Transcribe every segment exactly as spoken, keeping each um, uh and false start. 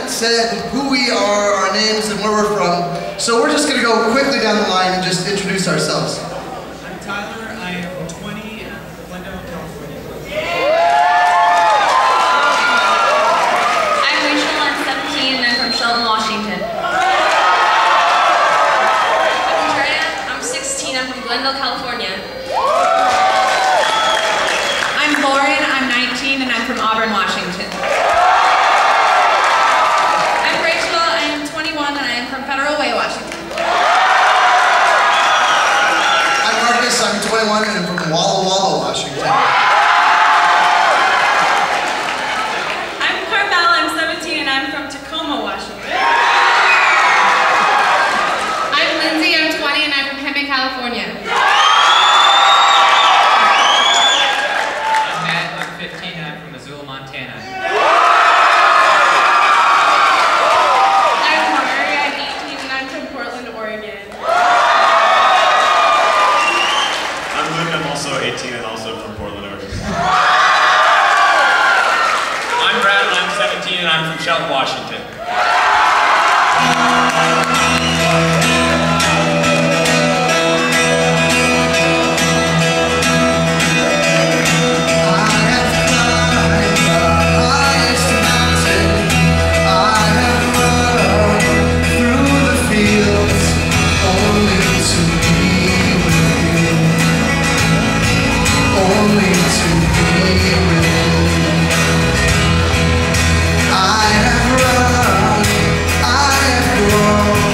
said who we are, our names, and where we're from. So we're just going to go quickly down the line and just introduce ourselves. I'm Tyler. I am twenty and I'm from Glendale, California. I'm Rachel. I'm seventeen and I'm from Shelton, Washington. I'm Drea. I'm sixteen. I'm from Glendale, California. I'm Lauren. I'm nineteen and I'm from Auburn, Washington. I'm twenty-one and I'm from Walla Walla, Washington. I'm Carmel, I'm seventeen and I'm from Tacoma, Washington. I'm Lindsay, I'm twenty and I'm from Hemet, California. I'm Matt, I'm fifteen and I'm from Missoula, Montana. I'm Mari, I'm eighteen and I'm from Portland, Oregon. I'm also eighteen and also from Portland, Oregon. I'm Brad and I'm seventeen and I'm from Shelton, Washington. I have run, I have grown.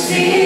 see